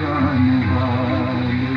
जाने वाले।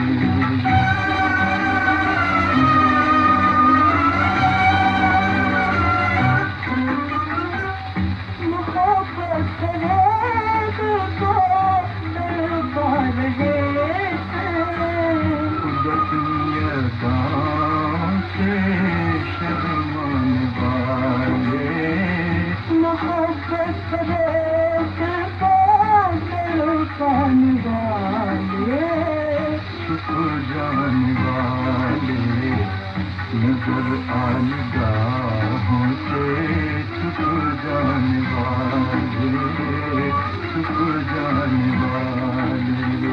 मोहब्बत करे तुझको तड़पा रहे थे, खुद अपनी अदाओं से शर्माने वाले। मोहब्बत करे तुझको तड़पाने वाले, छुप जाने वाले, नजर आ निगाहों से छुप जाने वाले, छुप जाने वाले।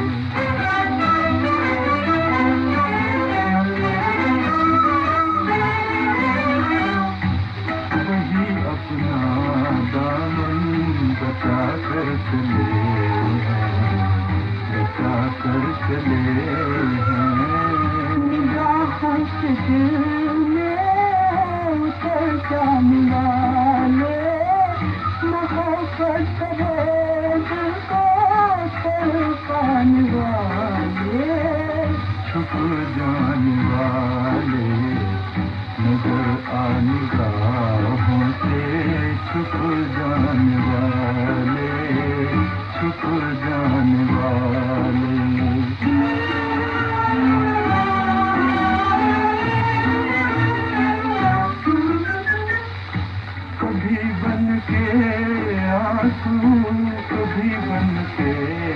वही अपना दामन बचा कर चले हैं, बचा कर चले हैं। निगाहों से दिल में उतर जाने वाले, मोहब्बत करे तुझको तड़पाने वाले, छुप जाने वाले, नजर आ निगाहों से छुप जाने वाले, छुप जाने वाले। कभी बन के आंसू, कभी बन के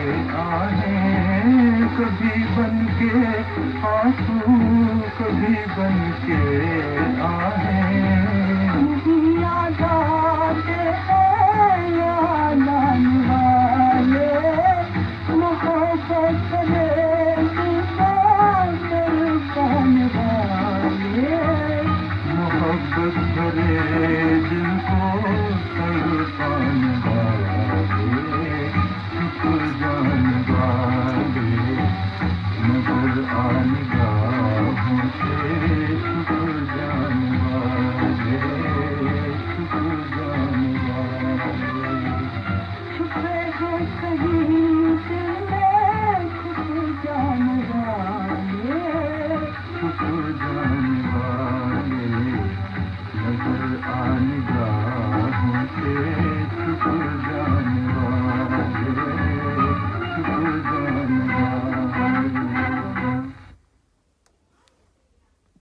आहें, कभी बन के आंसू, कभी बन के आहें। तुझी याद आते हैं याद आने वाले, मोहब्बत करे तुझको तड़पाने वाले, मोहब्बत भरे